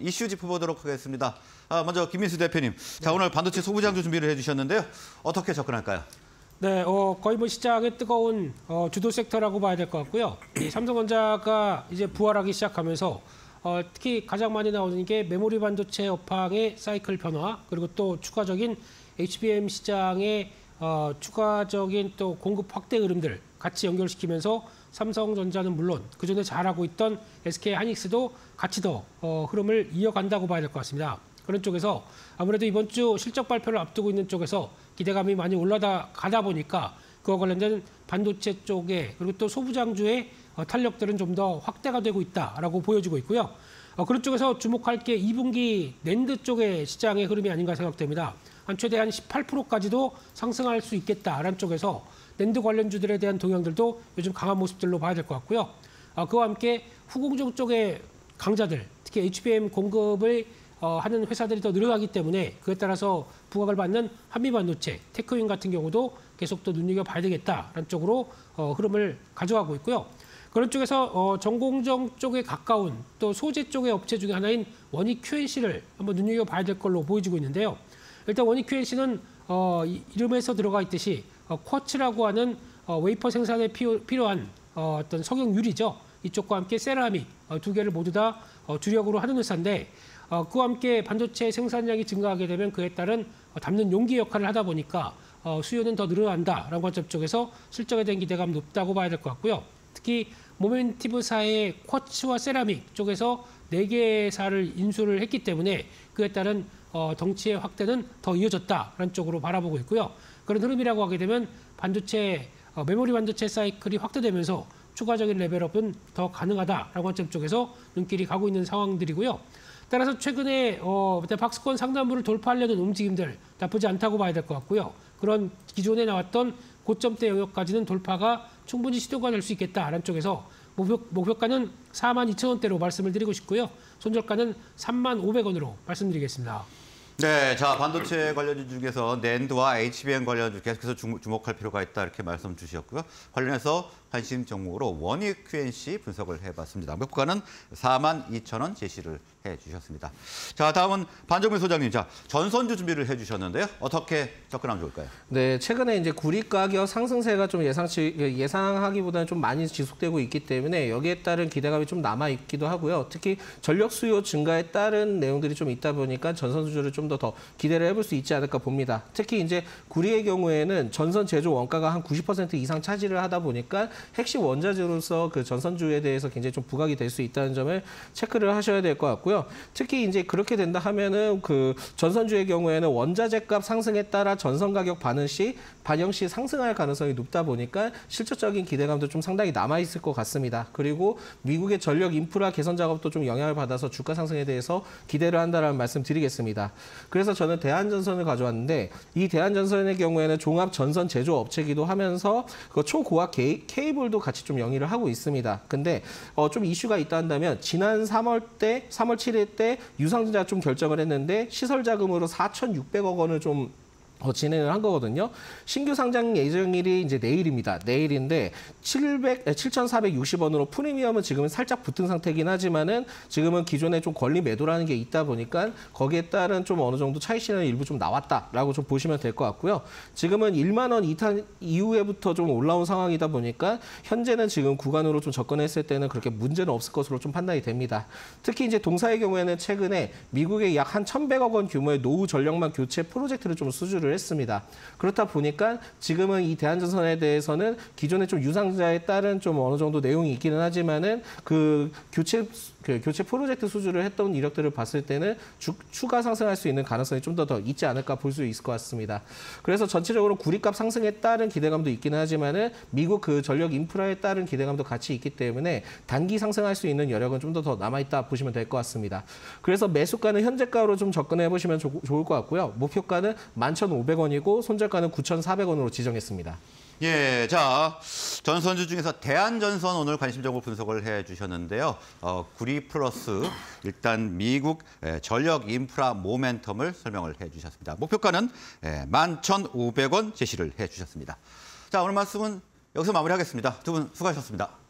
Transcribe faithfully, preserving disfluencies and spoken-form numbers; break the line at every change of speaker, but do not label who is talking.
이슈 짚어보도록 하겠습니다. 아, 먼저 김민수 대표님, 자 오늘 반도체 소부장주 준비를 해주셨는데요. 어떻게 접근할까요?
네, 어, 거의 뭐 시장의 뜨거운 어, 주도 섹터라고 봐야 될 것 같고요. 이 삼성전자가 이제 부활하기 시작하면서 어, 특히 가장 많이 나오는 게 메모리 반도체 업황의 사이클 변화, 그리고 또 추가적인 에이치비엠 시장의 어, 추가적인 또 공급 확대 흐름들 같이 연결시키면서 삼성전자는 물론 그전에 잘하고 있던 에스케이하이닉스도 같이 더 어, 흐름을 이어간다고 봐야 될 것 같습니다. 그런 쪽에서 아무래도 이번 주 실적 발표를 앞두고 있는 쪽에서 기대감이 많이 올라다 가다 보니까 그와 관련된 반도체 쪽에 그리고 또 소부장주의 어, 탄력들은 좀 더 확대가 되고 있다라고 보여지고 있고요. 어, 그런 쪽에서 주목할 게 이 분기 낸드 쪽의 시장의 흐름이 아닌가 생각됩니다. 한 최대 한 십팔 퍼센트까지도 상승할 수 있겠다라는 쪽에서 낸드 관련주들에 대한 동향들도 요즘 강한 모습들로 봐야 될 것 같고요. 어, 그와 함께 후공정 쪽의 강자들, 특히 에이치비엠 공급을 어, 하는 회사들이 더 늘어나기 때문에 그에 따라서 부각을 받는 한미반도체, 테크윈 같은 경우도 계속 또 눈여겨봐야 되겠다라는 쪽으로 어, 흐름을 가져가고 있고요. 그런 쪽에서 어, 전공정 쪽에 가까운 또 소재 쪽의 업체 중에 하나인 원익 큐엔씨를 한번 눈여겨봐야 될 걸로 보여지고 있는데요. 일단 원익 큐엔씨는 어, 이름에서 들어가 있듯이 어, 쿼츠라고 하는 어, 웨이퍼 생산에 피오, 필요한 어, 어떤 석영 유리죠. 이쪽과 함께 세라믹 어, 두 개를 모두 다 어, 주력으로 하는 회사인데 어, 그와 함께 반도체 생산량이 증가하게 되면 그에 따른 어, 담는 용기 역할을 하다 보니까 어, 수요는 더 늘어난다라는 관점 쪽에서 실적에 대한 기대감 높다고 봐야 될 것 같고요. 특히 모멘티브사의 쿼츠와 세라믹 쪽에서 네 개사를 인수를 했기 때문에 그에 따른 어, 덩치의 확대는 더 이어졌다라는 쪽으로 바라보고 있고요. 그런 흐름이라고 하게 되면 반도체, 어, 메모리 반도체 사이클이 확대되면서 추가적인 레벨업은 더 가능하다라는 관점 쪽에서 눈길이 가고 있는 상황들이고요. 따라서 최근에 어, 박스권 상단부를 돌파하려는 움직임들 나쁘지 않다고 봐야 될 것 같고요. 그런 기존에 나왔던 고점대 영역까지는 돌파가 충분히 시도가 될 수 있겠다라는 쪽에서 목표, 목표가는 사만 이천 원대로 말씀을 드리고 싶고요. 손절가는 삼만 오백 원으로 말씀드리겠습니다.
네, 자 반도체 관련주 중에서 낸드와 에이치비엠 관련주 계속해서 주목할 필요가 있다 이렇게 말씀 주셨고요. 관련해서 관심 종목으로 원익 큐엔씨 분석을 해봤습니다. 목표가는 사만 이천 원 제시를 해주셨습니다. 자, 다음은 반정민 소장님, 자 전선주 준비를 해주셨는데요. 어떻게 접근하면 좋을까요?
네, 최근에 이제 구리 가격 상승세가 좀 예상치 예상하기보다는 좀 많이 지속되고 있기 때문에 여기에 따른 기대감이 좀 남아 있기도 하고요. 특히 전력 수요 증가에 따른 내용들이 좀 있다 보니까 전선주를 좀 더 더 기대를 해볼 수 있지 않을까 봅니다. 특히 이제 구리의 경우에는 전선 제조 원가가 한 구십 퍼센트 이상 차지를 하다 보니까 핵심 원자재로서 그 전선주에 대해서 굉장히 좀 부각이 될 수 있다는 점을 체크를 하셔야 될 것 같고요. 특히 이제 그렇게 된다 하면은 그 전선주의 경우에는 원자재 값 상승에 따라 전선 가격 반응 시 반영 시 상승할 가능성이 높다 보니까 실질적인 기대감도 좀 상당히 남아 있을 것 같습니다. 그리고 미국의 전력 인프라 개선 작업도 좀 영향을 받아서 주가 상승에 대해서 기대를 한다라는 말씀 드리겠습니다. 그래서 저는 대한전선을 가져왔는데 이 대한전선의 경우에는 종합 전선 제조 업체이기도 하면서 그 초고압 게, 케이블도 같이 좀 영위를 하고 있습니다. 근데 어, 좀 이슈가 있다 한다면 지난 삼월 때 삼월 칠일 때 유상증자 좀 결정을 했는데 시설 자금으로 사천육백억 원을 좀 어, 진행을 한 거거든요. 신규 상장 예정일이 이제 내일입니다. 내일인데 칠천사백육십 원으로 프리미엄은 지금은 살짝 붙은 상태이긴 하지만은 지금은 기존에 좀 권리 매도라는 게 있다 보니까 거기에 따른 좀 어느 정도 차익 실현이 일부 좀 나왔다라고 좀 보시면 될 것 같고요. 지금은 일만 원 이탈 이후에부터 좀 올라온 상황이다 보니까 현재는 지금 구간으로 좀 접근했을 때는 그렇게 문제는 없을 것으로 좀 판단이 됩니다. 특히 이제 동사의 경우에는 최근에 미국의 약 한 천백억 원 규모의 노후 전력망 교체 프로젝트를 좀 수주를 했습니다. 그렇다 보니까 지금은 이 대한전선에 대해서는 기존에 좀 유상자에 따른 좀 어느 정도 내용이 있기는 하지만은 그 교체 그 교체 프로젝트 수주를 했던 이력들을 봤을 때는 주, 추가 상승할 수 있는 가능성이 좀 더 더 있지 않을까 볼 수 있을 것 같습니다. 그래서 전체적으로 구리값 상승에 따른 기대감도 있기는 하지만은 미국 그 전력 인프라에 따른 기대감도 같이 있기 때문에 단기 상승할 수 있는 여력은 좀 더 더 남아 있다 보시면 될 것 같습니다. 그래서 매수가는 현재가로 좀 접근해 보시면 조, 좋을 것 같고요. 목표가는 만 천오백 원이고 손절가는 구천사백 원으로 지정했습니다.
예, 자 전선주 중에서 대한전선 오늘 관심적으로 분석을 해주셨는데요. 어, 구리 플러스 일단 미국 전력 인프라 모멘텀을 설명을 해주셨습니다. 목표가는 만 천오백 원 제시를 해주셨습니다. 자 오늘 말씀은 여기서 마무리하겠습니다. 두 분 수고하셨습니다.